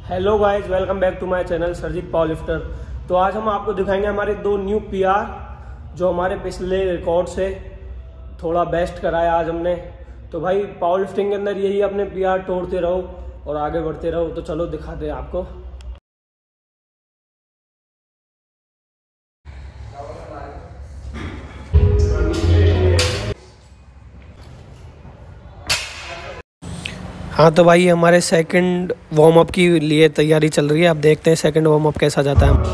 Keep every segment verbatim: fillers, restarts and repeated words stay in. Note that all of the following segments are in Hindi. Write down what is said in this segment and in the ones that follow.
Hello guys, welcome back to my channel Sarjeet powerlifter. तो आज हम आपको दिखाएंगे हमारे दो न्यू पीआर जो हमारे पिछले रिकॉर्ड से थोड़ा बेस्ट कराया आज हमने। तो भाई पावर लिफ्टिंग के अंदर यही अपने पीआर तोड़ते रहो और आगे बढ़ते रहो। तो चलो दिखाते हैं आपको। हाँ तो भाई हमारे सेकंड वार्म अप की लिए तैयारी चल रही है। अब देखते हैं सेकंड वार्म अप कैसा जाता है।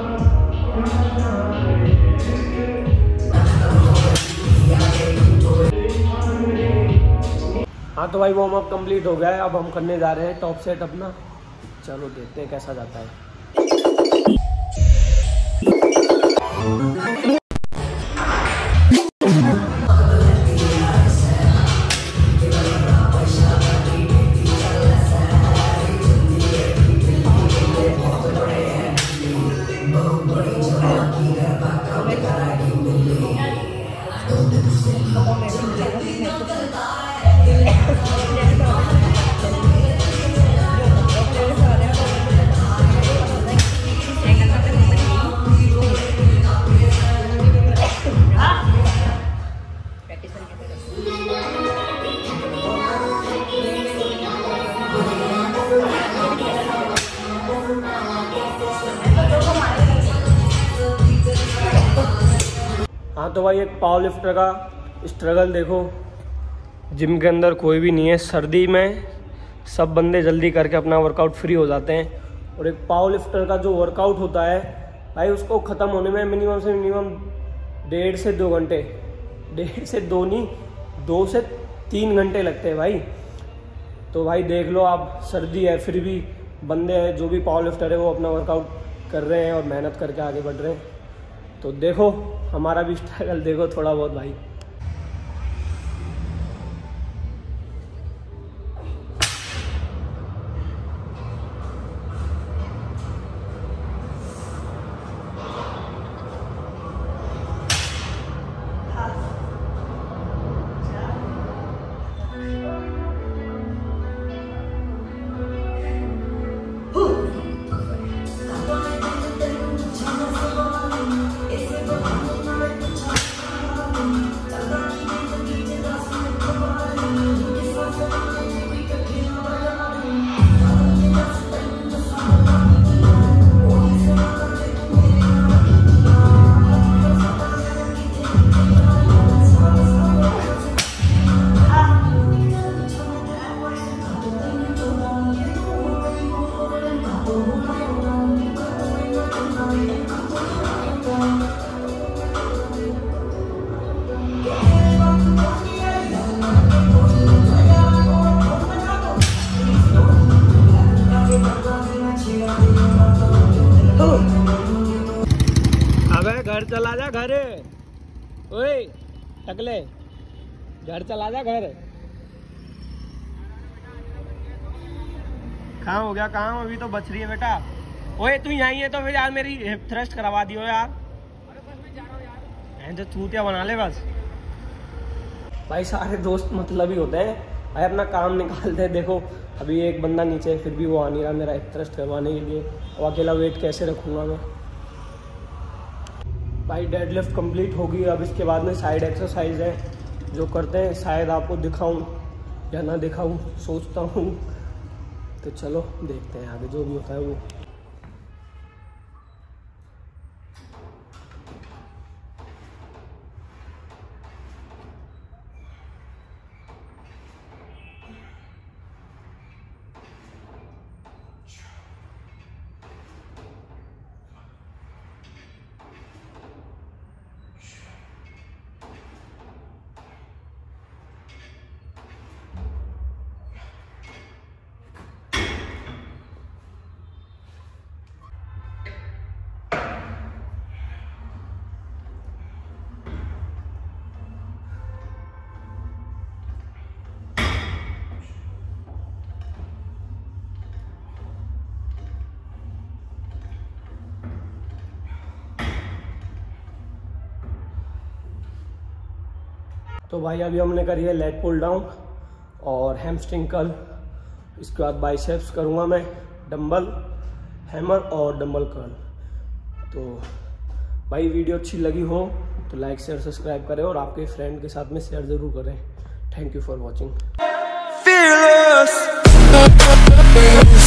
हाँ तो भाई वार्म अप कंप्लीट हो गया है। अब हम करने जा रहे हैं टॉप सेट अपना। चलो देखते हैं कैसा जाता है। हाँ तो भाई एक पावर लिफ्टर का स्ट्रगल देखो। जिम के अंदर कोई भी नहीं है। सर्दी में सब बंदे जल्दी करके अपना वर्कआउट फ्री हो जाते हैं। और एक पावर लिफ्टर का जो वर्कआउट होता है भाई, उसको ख़त्म होने में मिनिमम से मिनिमम डेढ़ से दो घंटे डेढ़ से दो नहीं दो से तीन घंटे लगते हैं भाई। तो भाई देख लो आप, सर्दी है फिर भी बंदे हैं जो भी पावर लिफ्टर है वो अपना वर्कआउट कर रहे हैं और मेहनत करके आगे बढ़ रहे हैं। तो देखो हमारा भी स्ट्रगल देखो थोड़ा बहुत भाई। अबे घर चला जा घर। ओए टकले, घर चला जा घर। कहाँ हो गया काम? अभी तो बच रही है बेटा। ओए तू यहाँ ही है तो फिर यार मेरी हिप थ्रस्ट करवा दियो यार। अरे बस मैं जा रहा हूँ यार। जो चूतिया बना ले बस। भाई सारे दोस्त मतलब ही होते हैं भाई, अपना काम निकालते हैं। देखो अभी एक बंदा नीचे है फिर भी वो आ नहीं रहा मेरा हिप थ्रस्ट करवाने के लिए। और अकेला वेट कैसे रखूँगा मैं भाई। डेडलिफ्ट कंप्लीट होगी। अब इसके बाद में साइड एक्सरसाइज है जो करते हैं। शायद आपको दिखाऊं या ना दिखाऊं सोचता हूं। तो चलो देखते हैं आगे जो भी होता है वो। तो भाई अभी हमने करी है लेग पुल डाउन और हैमस्ट्रिंग कर्ल। इसके बाद बाइसेप्स करूँगा मैं डंबल हैमर और डंबल कर्ल। तो भाई वीडियो अच्छी लगी हो तो लाइक शेयर सब्सक्राइब करें और आपके फ्रेंड के साथ में शेयर ज़रूर करें। Thank you for watching.